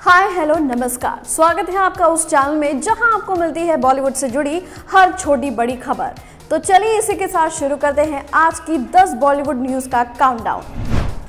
Hi hello नमस्कार, स्वागत है आपका उस चैनल में जहां आपको मिलती है बॉलीवुड से जुड़ी हर छोटी बड़ी खबर। तो चलिए इसी के साथ शुरू करते हैं आज की 10 बॉलीवुड न्यूज का काउंटडाउन।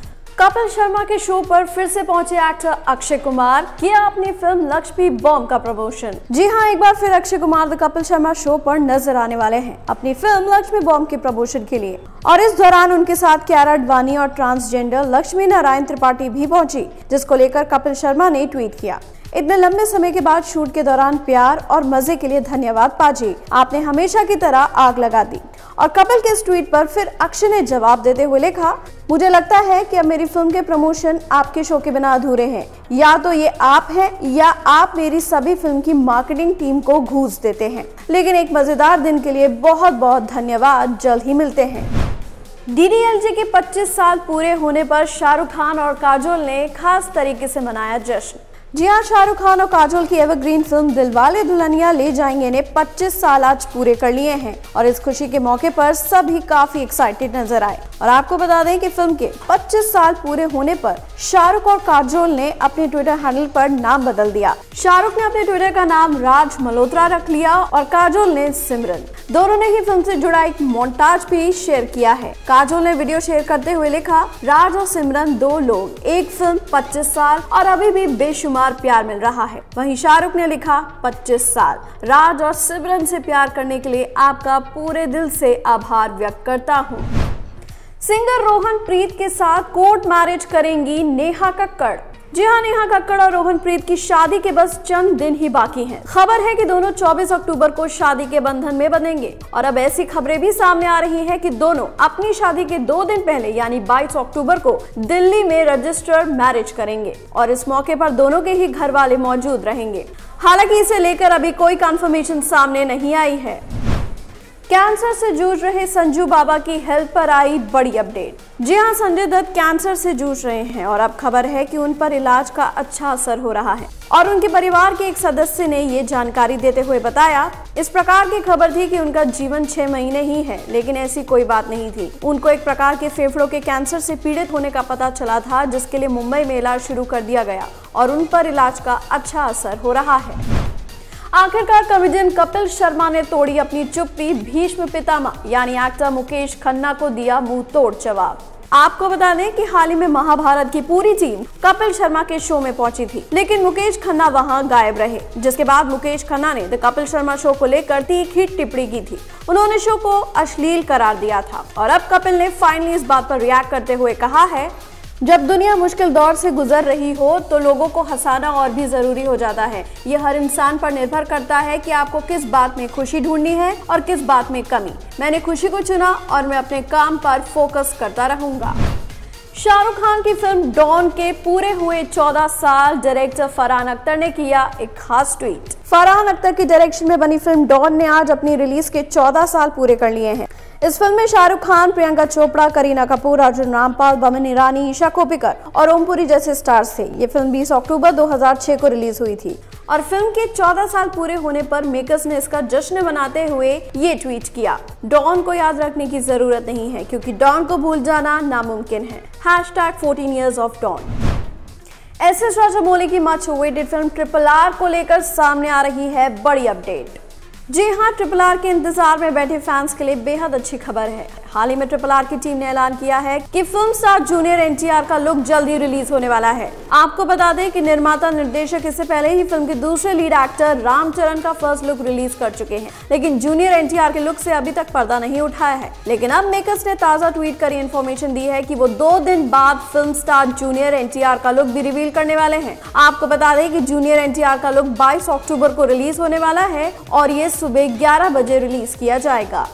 कपिल शर्मा के शो पर फिर से पहुंचे एक्टर अक्षय कुमार, किया अपनी फिल्म लक्ष्मी बॉम्ब का प्रमोशन। जी हां, एक बार फिर अक्षय कुमार द कपिल शर्मा शो पर नजर आने वाले हैं अपनी फिल्म लक्ष्मी बॉम्ब के प्रमोशन के लिए। और इस दौरान उनके साथ कियारा आडवाणी और ट्रांसजेंडर लक्ष्मी नारायण त्रिपाठी भी पहुंची, जिसको लेकर कपिल शर्मा ने ट्वीट किया। इतने लंबे समय के बाद शूट के दौरान प्यार और मजे के लिए धन्यवाद पाजी, आपने हमेशा की तरह आग लगा दी। और कपिल के इस ट्वीट पर फिर अक्षय ने जवाब देते हुए लिखा, मुझे लगता है कि अब मेरी फिल्म के प्रमोशन आपके शो के बिना अधूरे हैं। या तो ये आप हैं या आप मेरी सभी फिल्म की मार्केटिंग टीम को घूस देते हैं। लेकिन एक मजेदार दिन के लिए बहुत बहुत धन्यवाद, जल्द ही मिलते हैं। डीडीएलजे के 25 साल पूरे होने पर शाहरुख खान और काजोल ने खास तरीके से मनाया जश्न। जी हाँ, शाहरुख खान और काजोल की एवरग्रीन फिल्म दिलवाले दुल्हनिया ले जाएंगे ने 25 साल आज पूरे कर लिए हैं और इस खुशी के मौके पर सभी काफी एक्साइटेड नजर आए। और आपको बता दें कि फिल्म के 25 साल पूरे होने पर शाहरुख और काजोल ने अपने ट्विटर हैंडल पर नाम बदल दिया। शाहरुख ने अपने ट्विटर का नाम राज मल्होत्रा रख लिया और काजोल ने सिमरन। दोनों ने ही फिल्म से जुड़ा एक मोन्टाज भी शेयर किया है। काजोल ने वीडियो शेयर करते हुए लिखा, राज और सिमरन दो लोग, एक फिल्म 25 साल और अभी भी बेशुमार प्यार मिल रहा है। वहीं शाहरुख ने लिखा 25 साल, राज और सिमरन से प्यार करने के लिए आपका पूरे दिल से आभार व्यक्त करता हूँ। सिंगर रोहन प्रीत के साथ कोर्ट मैरिज करेंगी नेहा कक्कड़। जी हाँ, नेहा कक्कड़ और रोहन प्रीत की शादी के बस चंद दिन ही बाकी हैं। खबर है कि दोनों 24 अक्टूबर को शादी के बंधन में बंधेंगे और अब ऐसी खबरें भी सामने आ रही हैं कि दोनों अपनी शादी के 2 दिन पहले यानी 22 अक्टूबर को दिल्ली में रजिस्टर्ड मैरिज करेंगे और इस मौके पर दोनों के ही घर वाले मौजूद रहेंगे। हालांकि इसे लेकर अभी कोई कंफर्मेशन सामने नहीं आई है। कैंसर से जूझ रहे संजू बाबा की हेल्थ पर आई बड़ी अपडेट। जी हां, संजय दत्त कैंसर से जूझ रहे हैं और अब खबर है कि उन पर इलाज का अच्छा असर हो रहा है। और उनके परिवार के एक सदस्य ने ये जानकारी देते हुए बताया, इस प्रकार की खबर थी कि उनका जीवन 6 महीने ही है, लेकिन ऐसी कोई बात नहीं थी। उनको एक प्रकार के फेफड़ों के कैंसर से पीड़ित होने का पता चला था, जिसके लिए मुंबई में इलाज शुरू कर दिया गया और उन पर इलाज का अच्छा असर हो रहा है। आखिरकार कॉमेडियन कपिल शर्मा ने तोड़ी अपनी चुप्पी, भीष्म पितामह यानी एक्टर मुकेश खन्ना को दिया मुंह तोड़ जवाब। आपको बता दें कि हाल ही में महाभारत की पूरी टीम कपिल शर्मा के शो में पहुंची थी, लेकिन मुकेश खन्ना वहां गायब रहे, जिसके बाद मुकेश खन्ना ने द कपिल शर्मा शो को लेकर तीखी टिप्पणी की थी। उन्होंने शो को अश्लील करार दिया था और अब कपिल ने फाइनली इस बात पर रिएक्ट करते हुए कहा है, जब दुनिया मुश्किल दौर से गुजर रही हो तो लोगों को हंसाना और भी जरूरी हो जाता है। ये हर इंसान पर निर्भर करता है कि आपको किस बात में खुशी ढूंढनी है और किस बात में कमी। मैंने खुशी को चुना और मैं अपने काम पर फोकस करता रहूंगा। शाहरुख खान की फिल्म डॉन के पूरे हुए 14 साल, डायरेक्टर फरहान अख्तर ने किया एक खास ट्वीट। फरहान अख्तर की डायरेक्शन में बनी फिल्म डॉन ने आज अपनी रिलीज के 14 साल पूरे कर लिए हैं। इस फिल्म में शाहरुख खान, प्रियंका चोपड़ा, करीना कपूर, अर्जुन रामपाल, बमन ईरानी, ईशा कोप्पिकर और ओमपुरी जैसे स्टार्स थे। ये फिल्म 20 अक्टूबर 2006 को रिलीज हुई थी और फिल्म के 14 साल पूरे होने पर मेकर्स ने इसका जश्न मनाते हुए ये ट्वीट किया, डॉन को याद रखने की जरूरत नहीं है क्योंकि डॉन को भूल जाना नामुमकिन है। #14 years of Dawn। S S. Rajamouli की मच अवेटेड फिल्म RRR को लेकर सामने आ रही है बड़ी अपडेट। जी हाँ, RRR के इंतजार में बैठे फैंस के लिए बेहद अच्छी खबर है। हाल ही में RRR की टीम ने ऐलान किया है कि फिल्म स्टार जूनियर एनटीआर का लुक जल्द ही रिलीज होने वाला है। आपको बता दें कि निर्माता निर्देशक इससे पहले ही फिल्म के दूसरे लीड एक्टर रामचरण का फर्स्ट लुक रिलीज कर चुके हैं, लेकिन जूनियर एनटीआर के लुक से अभी तक पर्दा नहीं उठाया है। लेकिन अब मेकर्स ने ताजा ट्वीट कर इन्फॉर्मेशन दी है कि वो 2 दिन बाद फिल्म स्टार जूनियर एनटीआर का लुक भी रिवील करने वाले हैं। आपको बता दें कि जूनियर एनटीआर का लुक 22 अक्टूबर को रिलीज होने वाला है और ये सुबह 11 बजे रिलीज किया जाएगा।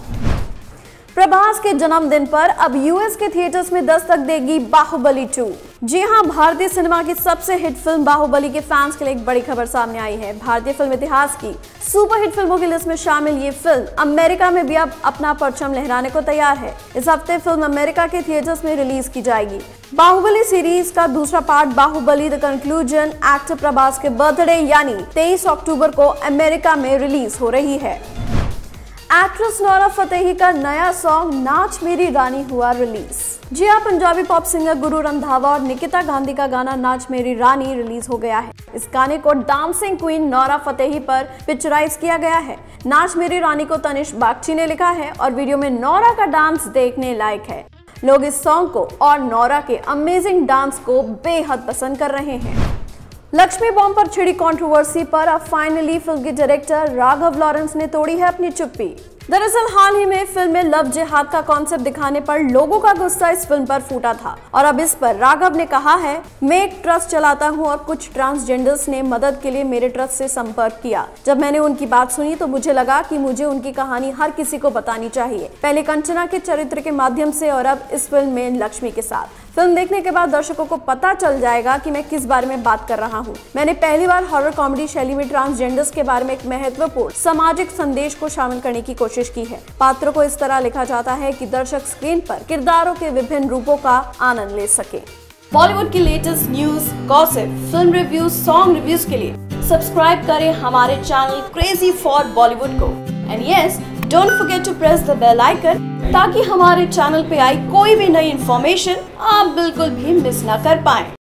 प्रभास के जन्मदिन पर अब यूएस के थिएटर्स में दस्तक देगी बाहुबली 2। जी हां, भारतीय सिनेमा की सबसे हिट फिल्म बाहुबली के फैंस के लिए एक बड़ी खबर सामने आई है। भारतीय फिल्म इतिहास की सुपरहिट फिल्मों की लिस्ट में शामिल ये फिल्म अमेरिका में भी अब अपना परचम लहराने को तैयार है। इस हफ्ते फिल्म अमेरिका के थिएटर्स में रिलीज की जाएगी। बाहुबली सीरीज का दूसरा part Baahubali the conclusion actor Prabhas के बर्थडे यानी 23 अक्टूबर को अमेरिका में रिलीज हो रही है। एक्ट्रेस नोरा फतेही का नया सॉन्ग नाच मेरी रानी हुआ रिलीज। जी हाँ, पंजाबी पॉप सिंगर गुरु रंधावा और निकिता गांधी का गाना नाच मेरी रानी रिलीज हो गया है। इस गाने को डांसिंग क्वीन नोरा फतेही पर पिक्चराइज किया गया है। नाच मेरी रानी को तनिष बागची ने लिखा है और वीडियो में नोरा का डांस देखने लायक है। लोग इस सॉन्ग को और नोरा के अमेजिंग डांस को बेहद पसंद कर रहे हैं। लक्ष्मी बॉम्ब पर छिड़ी कंट्रोवर्सी पर अब फाइनली फिल्म के डायरेक्टर राघव लॉरेंस ने तोड़ी है अपनी चुप्पी। दरअसल हाल ही में फिल्म में लव जिहाद का कॉन्सेप्ट दिखाने पर लोगों का गुस्सा इस फिल्म पर फूटा था और अब इस पर राघव ने कहा है, मैं एक ट्रस्ट चलाता हूं और कुछ ट्रांसजेंडर्स ने मदद के लिए मेरे ट्रस्ट से संपर्क किया। जब मैंने उनकी बात सुनी तो मुझे लगा कि मुझे उनकी कहानी हर किसी को बतानी चाहिए, पहले कंचना के चरित्र के माध्यम से और अब इस फिल्म में लक्ष्मी के साथ। फिल्म देखने के बाद दर्शकों को पता चल जाएगा कि मैं किस बारे में बात कर रहा हूँ। मैंने पहली बार हॉरर कॉमेडी शैली में ट्रांसजेंडर्स के बारे में एक महत्वपूर्ण सामाजिक संदेश को शामिल करने की कोशिश की है। पात्रों को इस तरह लिखा जाता है कि दर्शक स्क्रीन पर किरदारों के विभिन्न रूपों का आनंद ले सके। बॉलीवुड की latest news, gossip, film reviews, song reviews के लिए सब्सक्राइब करें हमारे चैनल क्रेजी फॉर बॉलीवुड को। And yes, don't forget to press the bell icon ताकि हमारे चैनल पे आई कोई भी नई इन्फॉर्मेशन आप बिल्कुल भी मिस ना कर पाएं।